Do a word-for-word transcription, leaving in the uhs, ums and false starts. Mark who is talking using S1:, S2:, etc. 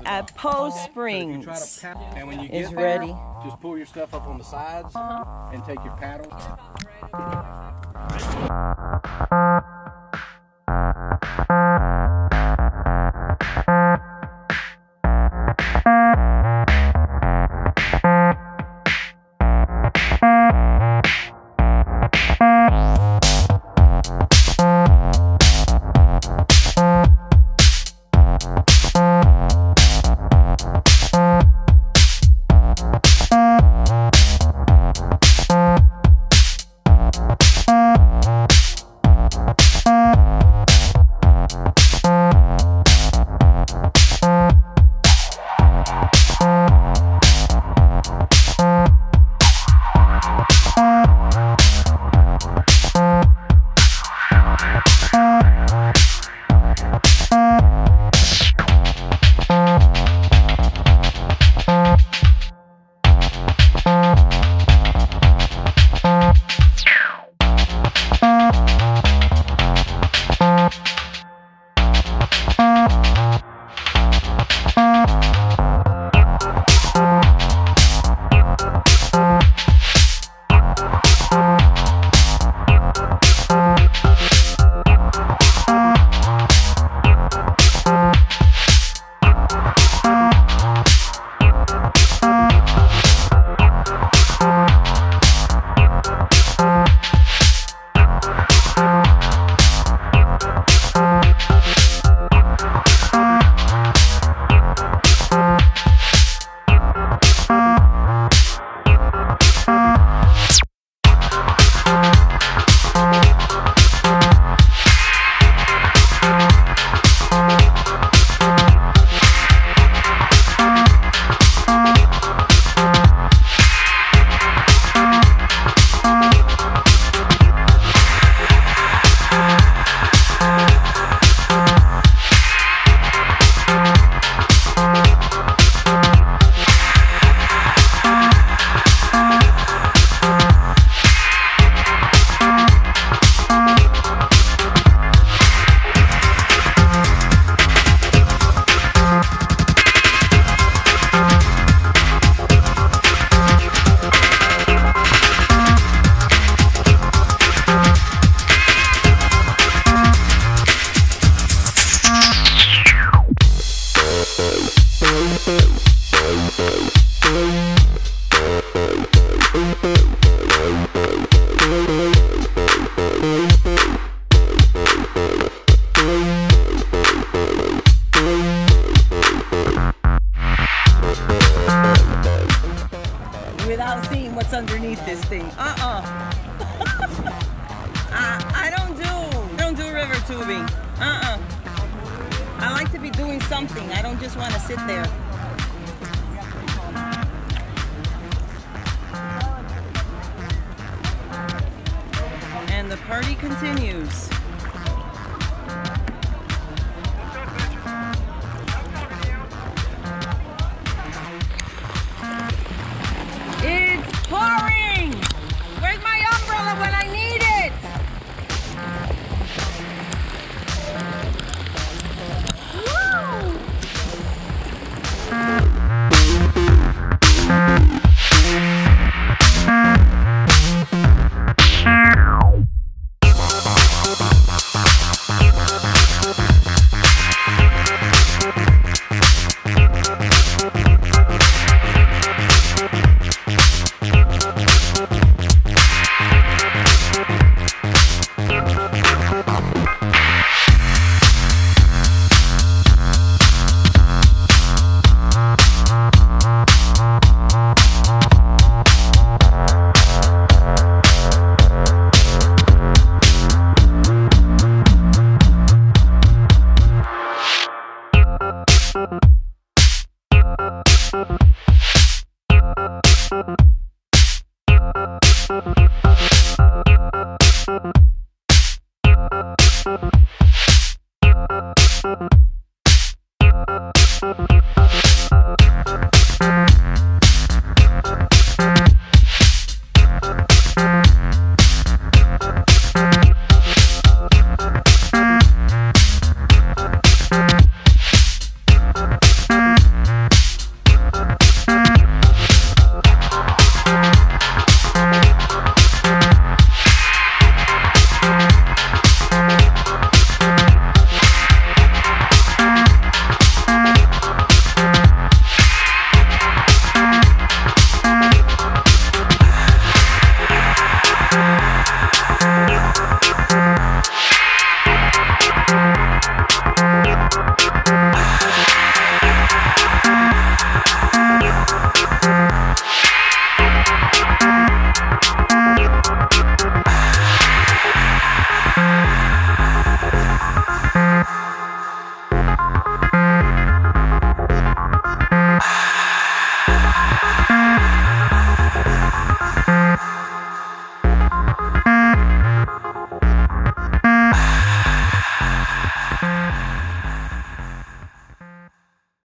S1: at Poe Springs
S2: So and when you
S1: is
S2: get there,
S1: ready.
S2: Just pull your stuff up on the sides and take your paddle.
S1: Without seeing what's underneath this thing. Uh-uh. I, I don't do, I don't do river tubing. Uh-uh. I like to be doing something. I don't just want to sit there. And the party continues. It's pouring! Where's my umbrella when I need it? Woo!
S3: Thank you.